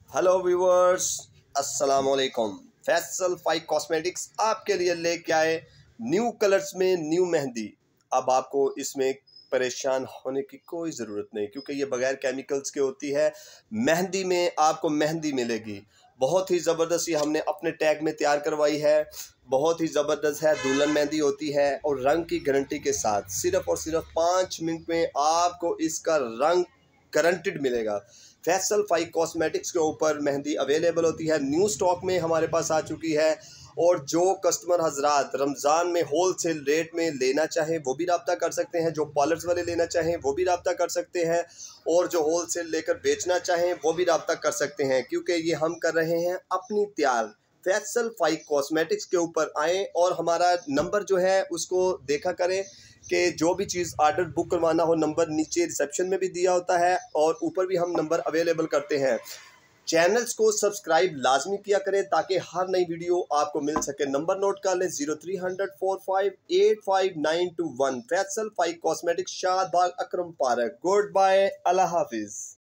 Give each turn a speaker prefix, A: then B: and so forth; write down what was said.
A: Hello viewers, अस्सलाम वालेकुम। Faisal five cosmetics आपके लिए लेके आए न्यू कलर्स में न्यू मेहंदी। अब आपको इसमें परेशान होने की कोई ज़रूरत नहीं, क्योंकि ये बगैर केमिकल्स के होती है। मेहंदी में आपको मेहंदी मिलेगी, बहुत ही ज़बरदस्त। ये हमने अपने टैग में तैयार करवाई है, बहुत ही ज़बरदस्त है। दुल्हन मेहंदी होती है और रंग की गारंटी के साथ सिर्फ़ और सिर्फ 5 मिनट में आपको इसका रंग गारंटेड मिलेगा। फैसल फाइव कॉस्मेटिक्स के ऊपर मेहंदी अवेलेबल होती है, न्यू स्टॉक में हमारे पास आ चुकी है। और जो कस्टमर हजरात रमज़ान में होल सेल रेट में लेना चाहें वो भी रब्ता कर सकते हैं, जो पार्लर्स वाले लेना चाहें वो भी रब्ता कर सकते हैं, और जो होल सेल लेकर बेचना चाहें वो भी रब्ता कर सकते हैं, क्योंकि ये हम कर रहे हैं अपनी तैयार। फैसल फाइव कॉस्मेटिक्स के ऊपर आएँ और हमारा नंबर जो है उसको देखा करें कि जो भी चीज़ ऑर्डर बुक करवाना हो, नंबर नीचे रिसेप्शन में भी दिया होता है और ऊपर भी हम नंबर अवेलेबल करते हैं। चैनल्स को सब्सक्राइब लाजमी किया करें ताकि हर नई वीडियो आपको मिल सके। नंबर नोट कर लें 0300458591। Faisal five cosmetics, Shahbag, Akram park. Good bye, अल्लाह हाफिज़।